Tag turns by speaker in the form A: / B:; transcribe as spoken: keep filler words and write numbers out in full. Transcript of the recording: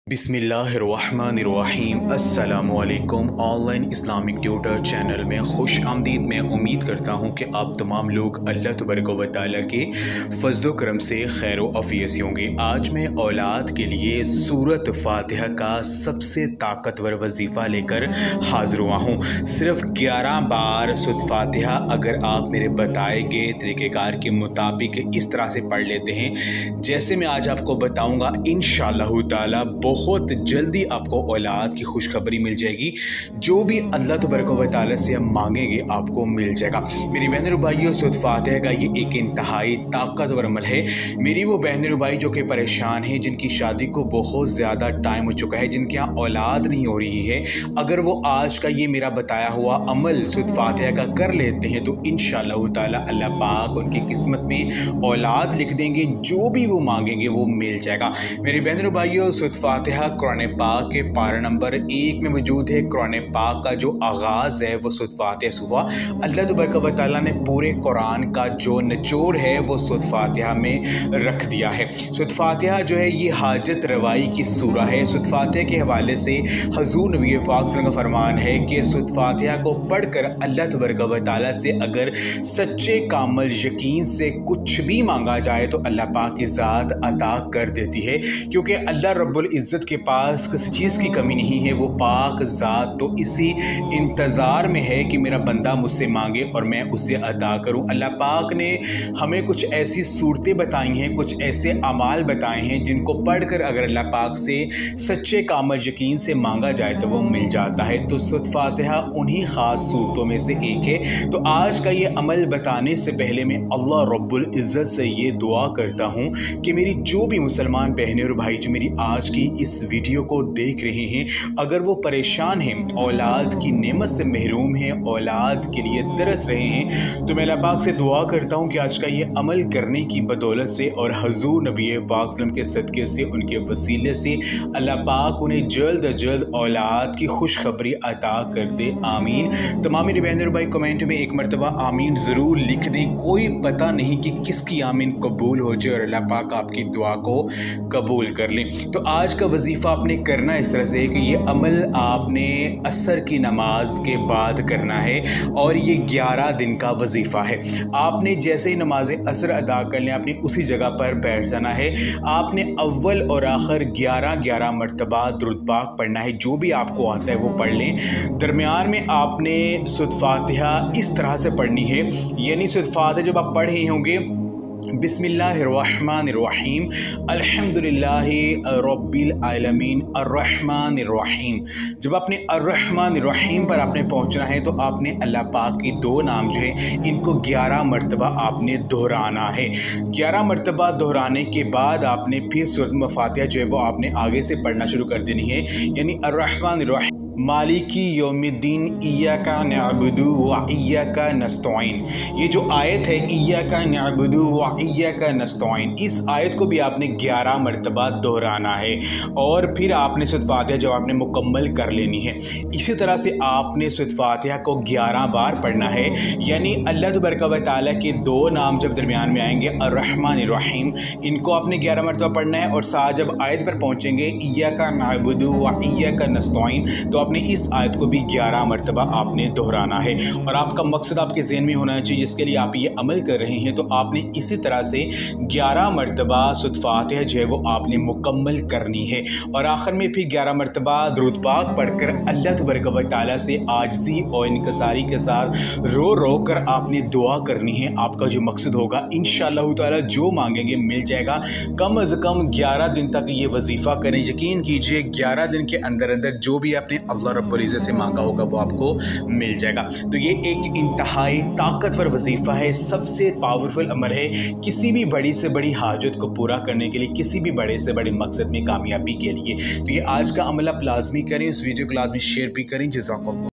A: बिस्मिल्लाहिर्रहमानिर्रहीम। अस्सलामुअलैकुम। Online Islamic tutor channel में खुश आमदीद। मैं उम्मीद करता हूँ कि आप तमाम लोग अल्लाह तबारक व तआला के फजल करम से खैर अफ़ीयत से होंगे। आज मैं औलाद के लिए सूरत फातिहा का सबसे ताकतवर वजीफ़ा लेकर हाज़िर हुआ हूँ। सिर्फ ग्यारह बार सूरत फातिहा अगर आप मेरे बताए गए तरीक़ेकार के मुताबिक इस तरह से पढ़ लेते हैं जैसे मैं आज आपको बताऊँगा, इंशाअल्लाह ताला बहुत जल्दी आपको औलाद की खुशखबरी मिल जाएगी। जो भी अल्लाह तबारक व तआला से हम मांगेंगे आपको मिल जाएगा। मेरी बहन और भाइयों, सूरत फातिहा का ये एक इंतहाई ताकतवर अमल है। मेरी वो बहन और भाई जो कि परेशान हैं, जिनकी शादी को बहुत ज़्यादा टाइम हो चुका है, जिनके यहाँ औलाद नहीं हो रही है, अगर वो आज का ये मेरा बताया हुआ अमल सूरत फातिहा का कर लेते हैं तो इंशाअल्लाह ताला अल्लाह पाक उनकी किस्मत में औलाद लिख देंगे। जो भी वो मांगेंगे वो मिल जाएगा। मेरी बहन और भाइयों, सूरत फातिहा कुरान पाक के पारा नंबर एक में मौजूद है। कुरान पाक का जो आगाज़ है वो सूरत फातिहा से हुआ। अल्लाह तबारक व तआला ने पूरे कुरान का जो निचोड़ है वो सूरत फातिहा में रख दिया है। सूरत फातिहा जो है ये हाजत रवाई की सूरा है। सूरत फातिहा के हवाले से हजूर नबी पाक सल्लल्लाहु अलैहि वसल्लम का फरमान है कि सूरत फातिहा को पढ़कर अल्लाह तबारक व तआला से अगर सच्चे कामल यकीन से कुछ भी मांगा जाए तो अल्लाह पाक की ज़ात अता कर देती है, क्योंकि अल्लाह रब्बुल इज़्ज़त के पास किसी चीज़ की कमी नहीं है। वो पाक ज़ात तो इसी इंतज़ार में है कि मेरा बंदा मुझसे मांगे और मैं उसे अता करूं। अल्लाह पाक ने हमें कुछ ऐसी सूरतें बताई हैं, कुछ ऐसे अमाल बताए हैं जिनको पढ़कर अगर अल्लाह पाक से सच्चे कामल यकीन से मांगा जाए तो वो मिल जाता है। तो सूरत फातिहा उन्हीं ख़ास सूरतों में से एक है। तो आज का ये अमल बताने से पहले मैं अल्लाह रब्बुल इज़्ज़त से ये दुआ करता हूँ कि मेरी जो भी मुसलमान बहनें और भाई जो मेरी आज की इस वीडियो को देख रहे हैं, अगर वो परेशान हैं, औलाद की नेमत से महरूम हैं, औलाद के लिए तरस रहे हैं, तो मैं अल्लाह पाक से दुआ करता हूं कि आज का ये अमल करने की बदौलत से और हजूर नबी पाक सल्लल्लाहु अलैहि वसल्लम के सदक़े से, उनके वसीले से अल्लाह पाक उन्हें जल्द अज जल्द औलाद की खुशखबरी अता कर दे। आमीन। तमाम मेरे बहन और भाई कमेंट में एक मरतबा आमीन ज़रूर लिख दें। कोई पता नहीं कि किसकी आमीन कबूल हो जाए और अल्लाह पाक आपकी दुआ को कबूल कर लें। तो आज का वजीफ़ा आपने करना इस तरह से है कि ये अमल आपने असर की नमाज के बाद करना है और ये ग्यारह दिन का वजीफ़ा है। आपने जैसे ही नमाज असर अदा कर लें, आपने उसी जगह पर बैठ जाना है। आपने अव्वल और आखिर ग्यारह ग्यारह मरतबा दुरूद पाक पढ़ना है। जो भी आपको आता है वो पढ़ लें। दरमियान में आपने सूरत फातिहा इस तरह से पढ़नी है, यानी सूरत फातिहा जब आप पढ़ रहे होंगे बिस्मिल्लाहिर्रहमानिर्रहीम अल्हम्दुलिल्लाहि रब्बिल आलमीन अर्रहमानिर्रहीम। जब आपने अर्रहमानिर्रहीम पर आपने पहुंचना है तो आपने अल्लाह पाक के दो नाम जो है इनको ग्यारह मरतबा आपने दोहराना है। ग्यारह मरतबा दोहराने के बाद आपने फिर सूरत फातिहा जो है वो आपने आगे से पढ़ना शुरू कर देनी है, यानी अर्रहमानिर्रहीम मालिकी यौमिद्दीन इय्याका नअबुदु व इय्याका नस्तईन। ये जो आयत है इय्याका नअबुदु व इय्याका नस्तईन, इस आयत को भी आपने ग्यारह मरतबा दोहराना है और फिर आपने सूरत फातिहा जब आपने मुकम्मल कर लेनी है। इसी तरह से आपने सूरत फातिहा को ग्यारह बार पढ़ना है, यानी अल्लाह तबारक व तआला के दो नाम जब दरमियान में आएंगे अर्रहमानिर्रहीम, इनको आपने ग्यारह मरतबा पढ़ना है और साथ जब आयत पर पहुँचेंगे इय्याका नअबुदु व इय्याका नस्तईन तो आपने इस आयत को भी ग्यारह मरतबा आपने दोहराना है। और आपका मकसद आपके ज़हन में होना चाहिए जिसके लिए आप ये अमल कर रहे हैं, तो आपने इसी तरह से ग्यारह मरतबा सूरत फातिहा जो है वो आपने मुकम्मल करनी है और आखिर में फिर ग्यारह मरतबा दुरूद पाक पढ़कर अल्लाह तबारक व तआला से आजिज़ी और इनकसारी के साथ रो रो कर आपने दुआ करनी है। आपका जो मकसद होगा इंशाअल्लाह ताला जो मांगेंगे मिल जाएगा। कम अज़ कम ग्यारह दिन तक ये वजीफ़ा करें। यकीन कीजिए ग्यारह दिन के अंदर अंदर जो भी आपने अल्लाह रब्बुल इज़्ज़त से मांगा होगा वो आपको मिल जाएगा। तो ये एक इंतहाई ताकतवर वजीफ़ा है, सबसे पावरफुल अमल है किसी भी बड़ी से बड़ी हाजत को पूरा करने के लिए, किसी भी बड़े से बड़े मकसद में कामयाबी के लिए। तो ये आज का अमल आप लाजमी करें। इस वीडियो को लाजमी शेयर भी करें। जज़ाकल्लाह।